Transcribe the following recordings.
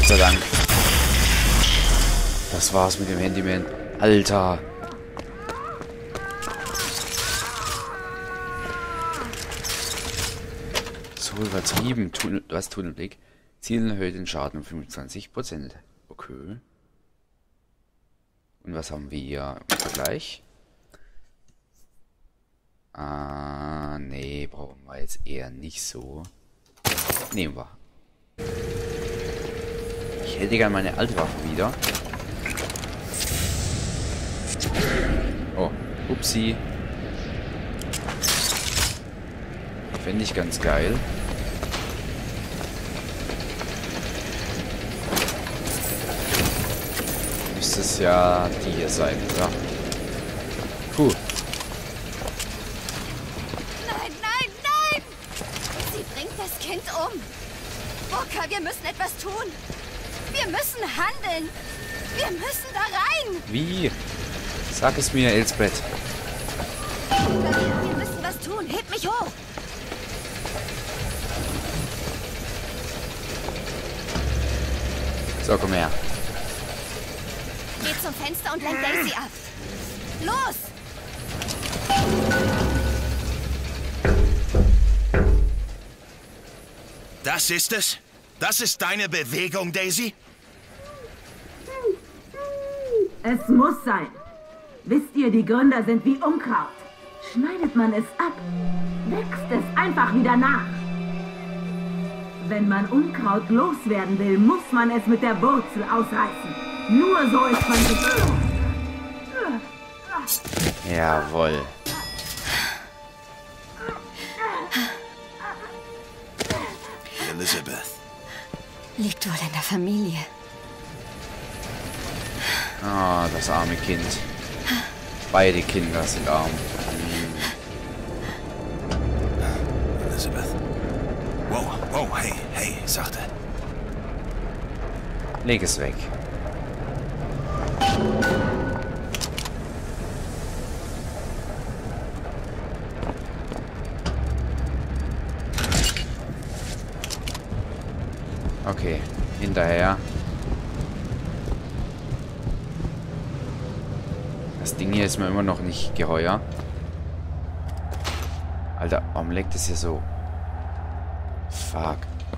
Gott sei Dank. Das war's mit dem Handyman. Alter. So übertrieben. Was Tunnelblick? Zielen erhöht den Schaden um 25%. Okay. Und was haben wir hier im Vergleich? Nee, brauchen wir jetzt eher nicht so. Nehmen wir. Ich hätte gerne meine alte Waffe wieder. Oh, upsie. Finde ich ganz geil. Müsste es ja die hier sein, oder? Puh. Nein, nein, nein! Sie bringt das Kind um. Booker, wir müssen etwas tun. Wir müssen handeln. Wir müssen da rein. Wie? Sag es mir, Elsbeth. Wir müssen was tun. Heb mich hoch. So, komm her. Geh zum Fenster und lenk Daisy ab. Los! Das ist es? Das ist deine Bewegung, Daisy? Es muss sein. Wisst ihr, die Gründer sind wie Unkraut. Schneidet man es ab, wächst es einfach wieder nach. Wenn man Unkraut loswerden will, muss man es mit der Wurzel ausreißen. Nur so ist man gesund. Jawohl. Elizabeth. Liegt wohl in der Familie. Ah, das arme Kind. Beide Kinder sind arm. Elizabeth. Wow, wow, hey, hey, sachte. Leg es weg. Okay, hinterher. Das Ding hier ist mir immer noch nicht geheuer. Alter, warum leckt es hier so? Fuck.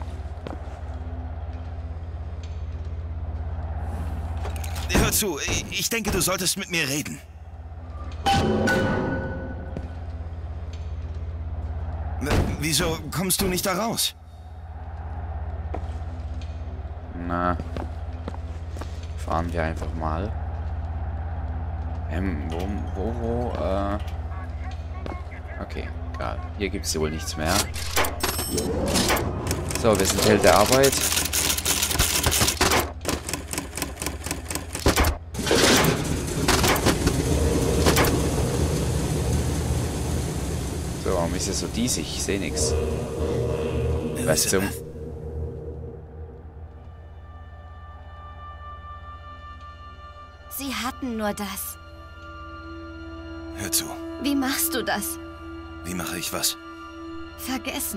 Hör zu, ich denke, du solltest mit mir reden. Wieso kommst du nicht da raus? Na. Fahren wir einfach mal. Okay, egal. Hier gibt es wohl nichts mehr. So, wir sind Held der Arbeit. So, warum ist es so diesig? Ich sehe nichts. Was zum... Sie hatten nur das. Hör zu. Wie machst du das? Wie mache ich was? Vergessen.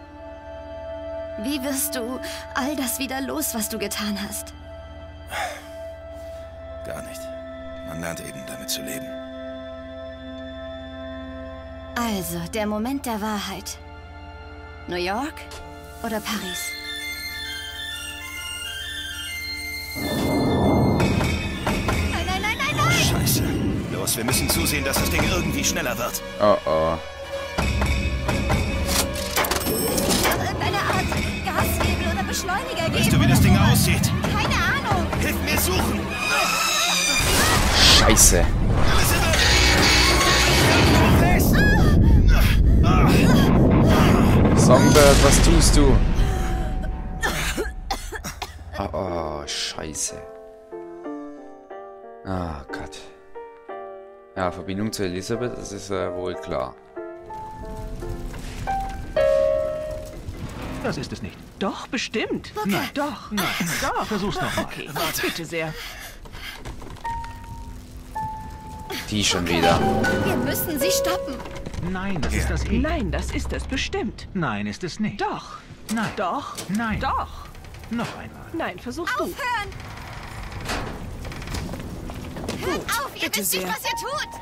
Wie wirst du all das wieder los, was du getan hast? Gar nicht. Man lernt eben damit zu leben. Also, der Moment der Wahrheit. New York oder Paris? Nein, nein, nein, nein, nein! Scheiße. Los, wir müssen zusehen, dass das Ding irgendwie schneller wird. Oh oh. Irgendeine Art Gashebel oder Beschleuniger geben. Weißt du, wie das oder Ding sowas. aussieht? Keine Ahnung. Hilf mir suchen! Scheiße. Songbird, was tust du? Oh, scheiße. Ah, Gott. Ja, Verbindung zu Elisabeth, das ist wohl klar. Das ist es nicht. Doch, bestimmt. Booker. Nein, doch. Nein, doch. Versuch's nochmal. Okay, Warte. bitte sehr. Die schon wieder. Wir müssen sie stoppen. Nein, das Hier. ist das E. Nein, das ist es bestimmt. Nein, ist es nicht. Doch. Nein. Doch. Nein. Doch. Noch einmal. Nein, versuchst du. Aufhören! Hört auf, ihr bitte wisst nicht, sehr. was ihr tut!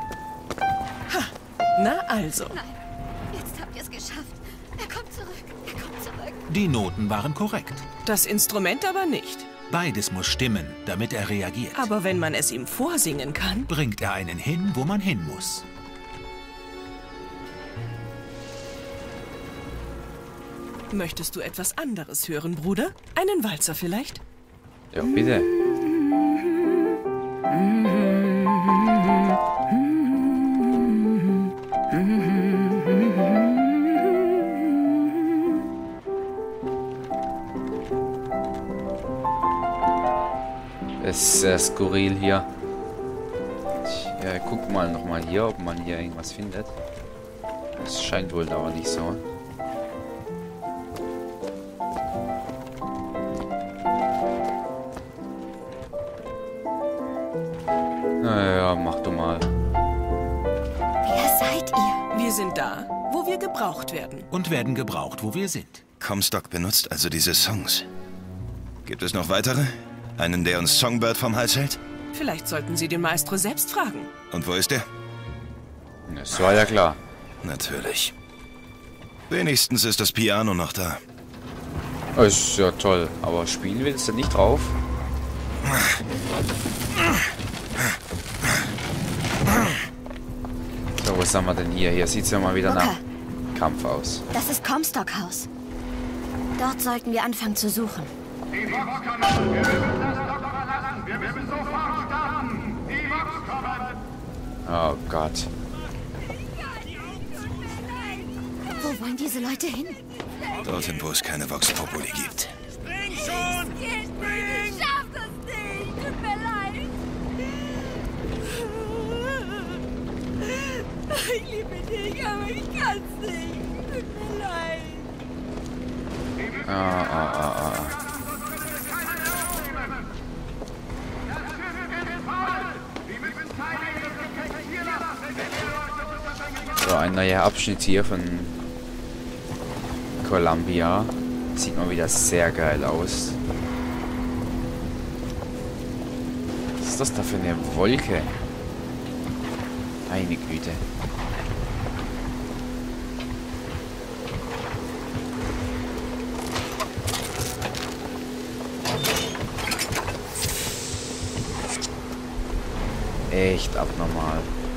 Na also. Nein, jetzt habt ihr es geschafft. Er kommt zurück, er kommt zurück. Die Noten waren korrekt. Das Instrument aber nicht. Beides muss stimmen, damit er reagiert. Aber wenn man es ihm vorsingen kann... Bringt er einen hin, wo man hin muss. Möchtest du etwas anderes hören, Bruder? Einen Walzer vielleicht? Ja, bitte. Es ist sehr skurril hier. Ich guck mal nochmal hier, ob man hier irgendwas findet. Das scheint wohl aber nicht so. Naja, mach du mal. Wer seid ihr? Wir sind da, wo wir gebraucht werden. Und werden gebraucht, wo wir sind. Comstock benutzt also diese Songs. Gibt es noch weitere? Einen, der uns Songbird vom Hals hält? Vielleicht sollten Sie den Maestro selbst fragen. Und wo ist er? Das war ja klar. Natürlich. Wenigstens ist das Piano noch da. Das ist ja toll. Aber spielen willst du nicht drauf? So, was haben wir denn hier? Hier sieht es ja mal wieder nach Kampf aus. Das ist Comstock House. Dort sollten wir anfangen zu suchen. Die Vox-Kommen! Wir müssen das Doktor verlassen! Wir müssen sofort starten! Die Vox-Kommen! Oh Gott. Wo wollen diese Leute hin? Dorthin, wo es keine Vox Populi gibt. Spring schon! Ich schaff das nicht! Tut mir leid! Ich liebe dich, aber ich kann's nicht. Tut mir leid. Ah. So, ein neuer Abschnitt hier von Columbia. Sieht mal wieder sehr geil aus. Was ist das da für eine Wolke? Meine Güte. Echt abnormal.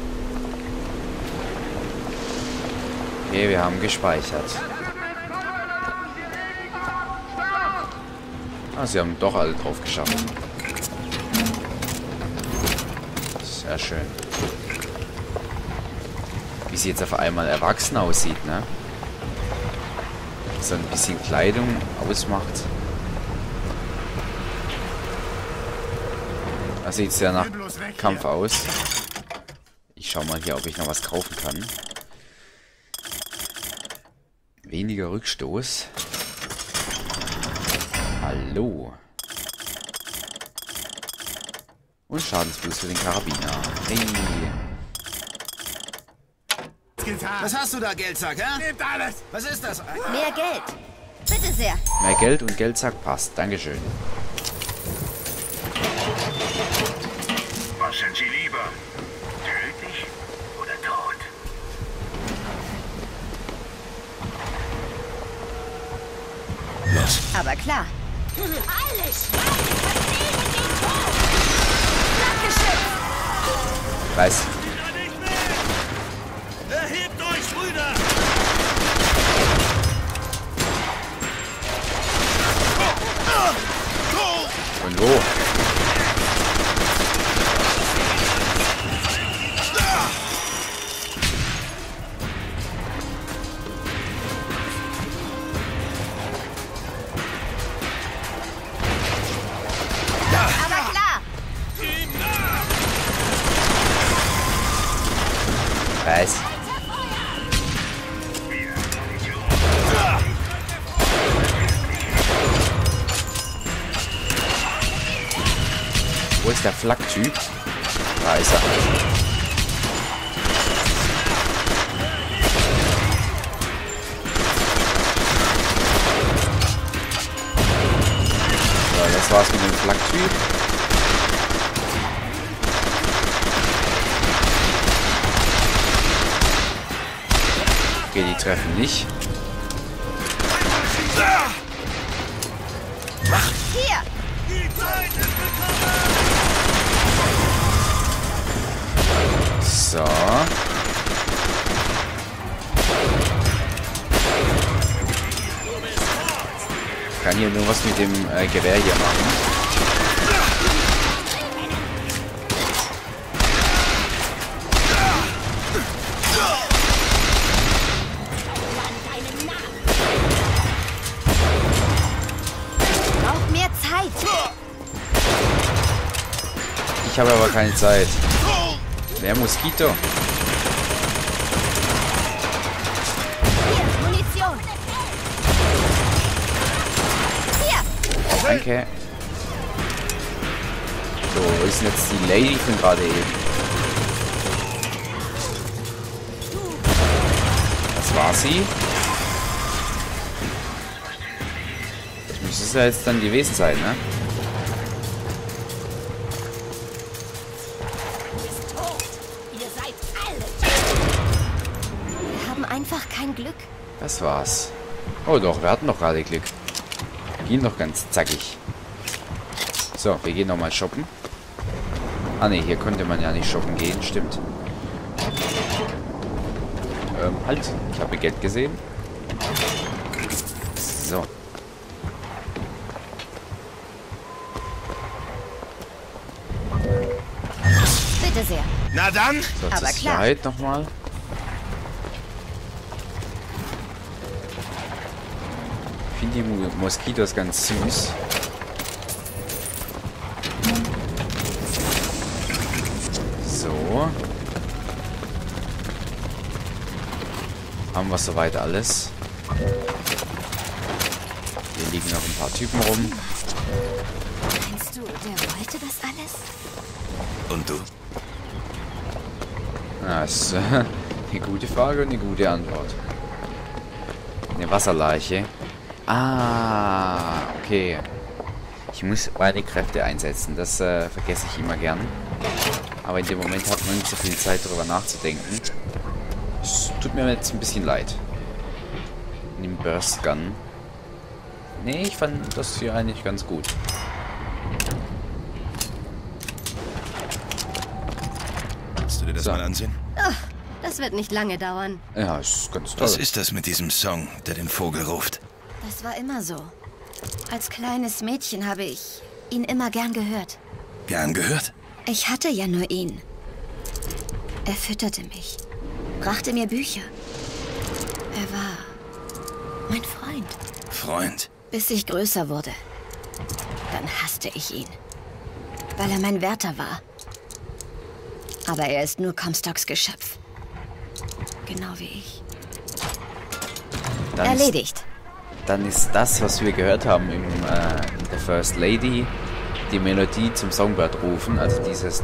Okay, wir haben gespeichert. Ah, sie haben doch alle drauf geschafft. Sehr schön. Wie sie jetzt auf einmal erwachsen aussieht, ne? So ein bisschen Kleidung ausmacht. Da sieht es ja nach Kampf aus. Ich schau mal hier, ob ich noch was kaufen kann. Weniger Rückstoß. Hallo. Und Schadensboost für den Karabiner. Hey. Was hast du da, Geldsack, hä? Nehmt alles! Was ist das? Mehr Geld. Bitte sehr. Mehr Geld und Geldsack passt. Dankeschön. Was sind Sie lieber? Tödlich oder tot? Los. Aber klar. Alles! Flankgeschütz! Weiß. Erhebt euch, Brüder! Und wo? Aber klar. Weiß. Wo ist der Flak-Typ? Da ist er. das war's mit dem Flaktyp. Okay, die treffen nicht. Hier! So. Ich kann hier nur was mit dem Gewehr hier machen. Braucht mehr Zeit. Ich habe aber keine Zeit. Wer Moskito? Hier, Munition. Hier. Danke. So, wo ist denn jetzt die Lady von gerade eben? Das war sie. Das müsste es ja jetzt dann gewesen sein, ne? Wir haben einfach kein Glück. Das war's. Oh doch, wir hatten doch gerade Glück. Ging doch ganz zackig. So, wir gehen nochmal shoppen. Ah ne, hier konnte man ja nicht shoppen gehen, stimmt. Halt, ich habe Geld gesehen. So. Bitte sehr. Na dann, So, Aber zur klar. Sicherheit nochmal. Ich finde die Moskitos ganz süß. So. Haben wir soweit alles. Hier liegen noch ein paar Typen rum. Meinst du, der wollte das alles? und du? Das ist eine gute Frage und eine gute Antwort. Eine Wasserleiche. Ah, okay. Ich muss meine Kräfte einsetzen. Das vergesse ich immer gern. Aber in dem Moment hat man nicht so viel Zeit, darüber nachzudenken. Es tut mir jetzt ein bisschen leid. Nimm Burst Gun. Nee, ich fand das hier eigentlich ganz gut. Kannst du dir das So. mal ansehen? Das wird nicht lange dauern. Ja, ist ganz toll. Was ist das mit diesem Song, der den Vogel ruft? Das war immer so. Als kleines Mädchen habe ich ihn immer gern gehört. Gern gehört? Ich hatte ja nur ihn. Er fütterte mich, brachte mir Bücher. Er war mein Freund, Freund. bis ich größer wurde. Dann hasste ich ihn, weil er mein Wärter war. Aber er ist nur Comstocks Geschöpf. Genau wie ich. Dann Erledigt. Dann ist das, was wir gehört haben in der First Lady, die Melodie zum Songbird rufen. Also dieses...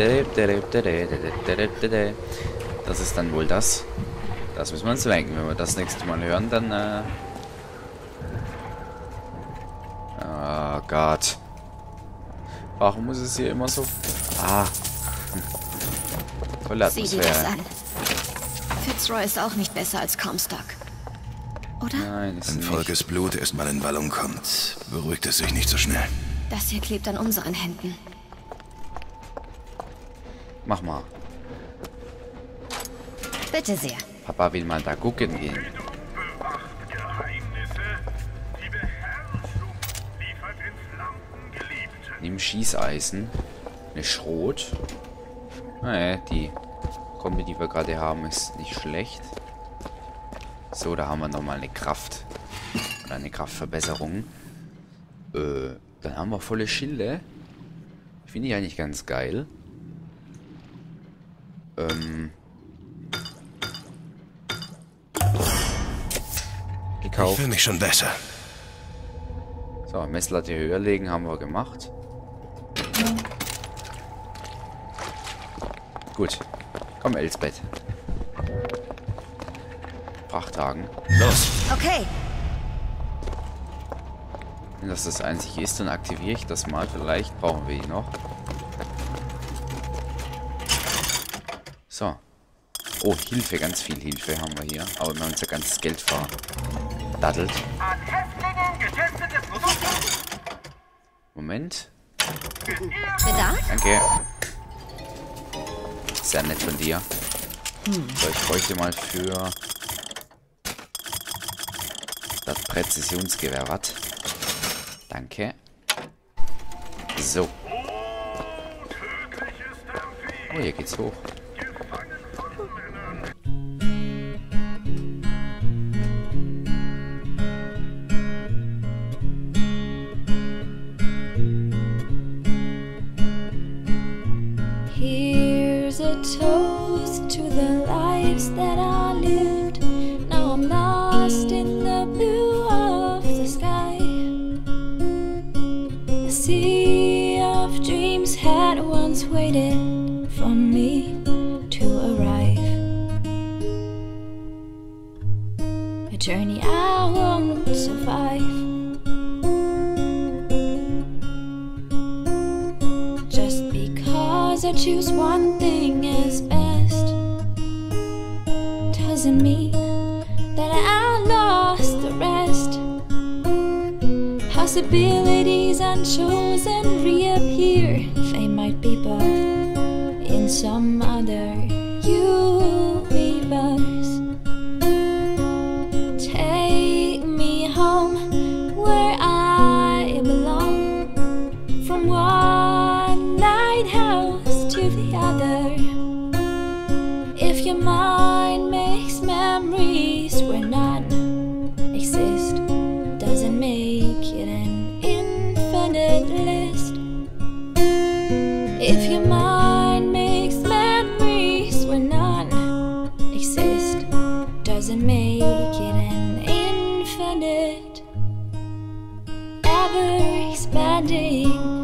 Das ist dann wohl das. Das müssen wir uns denken. Wenn wir das nächste Mal hören, dann... Oh Gott. Warum muss es hier immer so... Ah. Tolle Sieh dir das Atmosphäre. an. Fitzroy ist auch nicht besser als Comstock. Oder? Nein, ist Wenn nicht. Volkes Blut erstmal in Wallung kommt, beruhigt es sich nicht so schnell. Das hier klebt an unseren Händen. Mach mal. Bitte sehr. Papa will mal da gucken gehen. Bewacht Geheimnisse. Die Beherrschung liefert ins Lampengeliebte. Nimm Schießeisen. Eine Schrot. Naja, die Kombi, die wir gerade haben, ist nicht schlecht. So, da haben wir nochmal eine Kraft. Oder eine Kraftverbesserung. Dann haben wir volle Schilde. Finde ich eigentlich ganz geil. Ich Gekauft. fühle mich schon besser. So, Messlatte höher legen haben wir gemacht. Gut. Komm, Elsbeth. Prachthagen. Los, Okay. Wenn das das einzige ist, dann aktiviere ich das mal. Vielleicht brauchen wir ihn noch. So. Oh, Hilfe, ganz viel Hilfe haben wir hier. Aber wir haben unser ganzes Geld verdattelt. An Häftlingen getestetes Produkt. Moment. Bedarf? Danke. Sehr nett von dir. So, ich bräuchte mal für das Präzisionsgewehr was. Danke. So. Oh, hier geht's hoch. Here's a toast to the lives that I lived. Now I'm lost in the blue of the sky. A sea of dreams had once waited for me to arrive. A journey I won't survive. Just because I choose one thing as best doesn't mean that I lost the rest. Possibilities unchosen reappear. Fate might be birthed in some other universe. Take me home where I belong. From one lighthouse to the other. If your mind makes memories where none exist, doesn't make it an infinite list. If your mind makes memories where none exist, doesn't make it an infinite, ever expanding